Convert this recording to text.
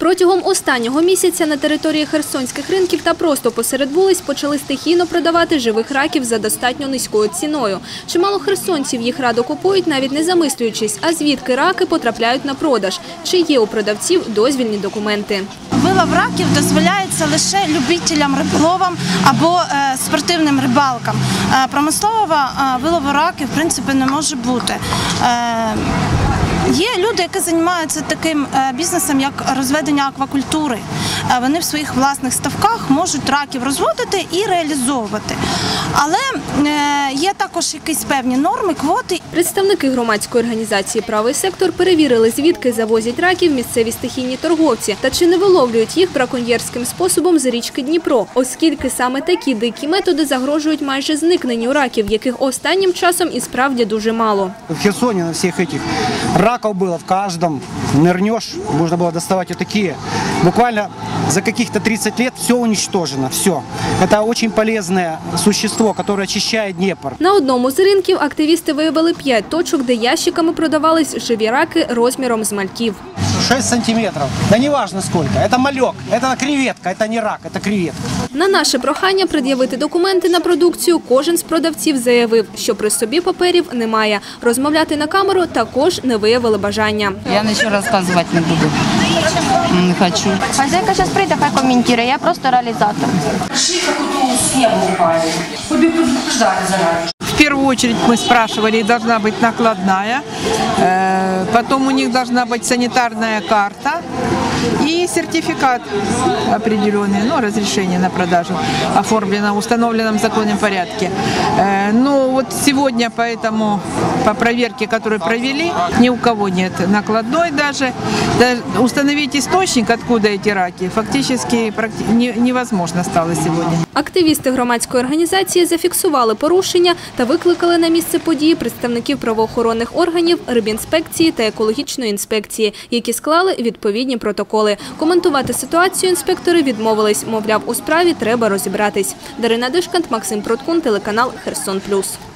Протягом останнього місяця на території херсонських ринків та просто посеред вулиць почали стихійно продавати живих раків за достатньо низькою ціною. Чимало херсонців їх радо купують, навіть не замислюючись, а звідки раки потрапляють на продаж, чи є у продавців дозвільні документи. Вилов раків дозволяється лише любителям риболовам або спортивним рибалкам. Промислового вилову раків, в принципі, не може бути. Є люди, які займаються таким бізнесом, як розведення аквакультури. Вони в своїх власних ставках можуть раків розводити і реалізовувати. Але є також якісь певні норми, квоти. Представники громадської організації «Правий сектор» перевірили, звідки завозять раків місцеві стихійні торговці та чи не виловлюють їх браконьєрським способом з річки Дніпро, оскільки саме такі дикі методи загрожують майже зникненню раків, яких останнім часом і справді дуже мало. В Херсоне на всех этих раков было в каждом. Нырнешь, можно было доставать вот такие. Буквально за каких-то 30 лет все уничтожено, все. Это очень полезное существо, которое очищает Днепр. На одному з ринків активісти виявили 5 точок, де ящиками продавались живі раки розміром з мальків. 6 сантиметров, да не важно сколько, это малек, это креветка, это не рак, это креветка. На наше прохання пред'явити документи на продукцію кожен з продавців заявив, що при собі паперів немає. Розмовляти на камеру також не виявили бажання. Я нічого розказувати не буду, не хочу. Хазяйка зараз прийде, хай коментує, я просто реалізатор. В первую очередь мы спрашивали, должна быть накладная, потом у них должна быть санитарная карта и сертификат определенный, разрешение на продажу, оформлено в установленном законном порядке. Но вот сегодня по проверке, которую провели, ни у кого нет накладной даже. Установить источник, откуда эти раки, фактически невозможно стало сегодня. Активісти громадської організації зафіксували порушення та викликали на місце події представників правоохоронних органів, рибінспекції та екологічної інспекції, які склали відповідні протоколи. Коментувати ситуацію інспектори відмовились, мовляв, у справі треба розібратись. Дарина Дишкант, Максим Проткун, телеканал «Херсон Плюс».